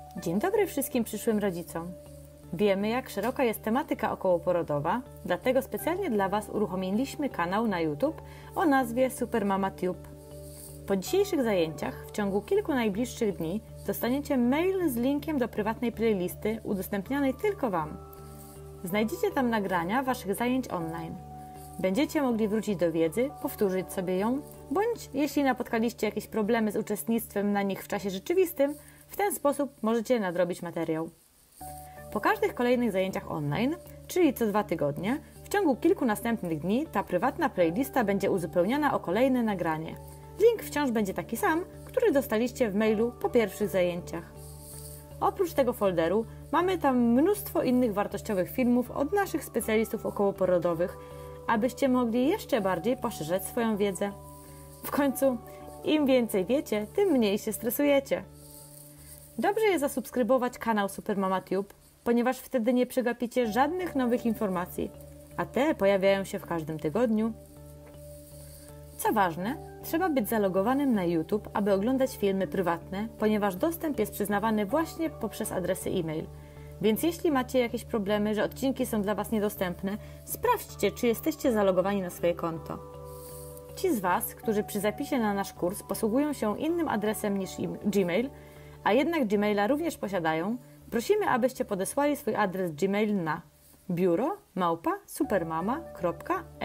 Dzień dobry wszystkim przyszłym rodzicom. Wiemy, jak szeroka jest tematyka okołoporodowa, dlatego specjalnie dla Was uruchomiliśmy kanał na YouTube o nazwie Super Mama Tube. Po dzisiejszych zajęciach w ciągu kilku najbliższych dni dostaniecie mail z linkiem do prywatnej playlisty udostępnianej tylko Wam. Znajdziecie tam nagrania Waszych zajęć online. Będziecie mogli wrócić do wiedzy, powtórzyć sobie ją, bądź jeśli napotkaliście jakieś problemy z uczestnictwem na nich w czasie rzeczywistym, w ten sposób możecie nadrobić materiał. Po każdych kolejnych zajęciach online, czyli co 2 tygodnie, w ciągu kilku następnych dni ta prywatna playlista będzie uzupełniana o kolejne nagranie. Link wciąż będzie taki sam, który dostaliście w mailu po pierwszych zajęciach. Oprócz tego folderu mamy tam mnóstwo innych wartościowych filmów od naszych specjalistów okołoporodowych, abyście mogli jeszcze bardziej poszerzać swoją wiedzę. W końcu, im więcej wiecie, tym mniej się stresujecie. Dobrze jest zasubskrybować kanał Super Mama Tube, ponieważ wtedy nie przegapicie żadnych nowych informacji, a te pojawiają się w każdym tygodniu. Co ważne, trzeba być zalogowanym na YouTube, aby oglądać filmy prywatne, ponieważ dostęp jest przyznawany właśnie poprzez adresy e-mail. Więc jeśli macie jakieś problemy, że odcinki są dla Was niedostępne, sprawdźcie, czy jesteście zalogowani na swoje konto. Ci z Was, którzy przy zapisie na nasz kurs posługują się innym adresem niż Gmail, a jednak Gmaila również posiadają, prosimy, abyście podesłali swój adres Gmail na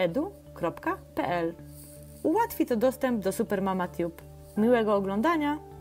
biuro@supermama.edu.pl. Ułatwi to dostęp do Super Mama Tube. Miłego oglądania!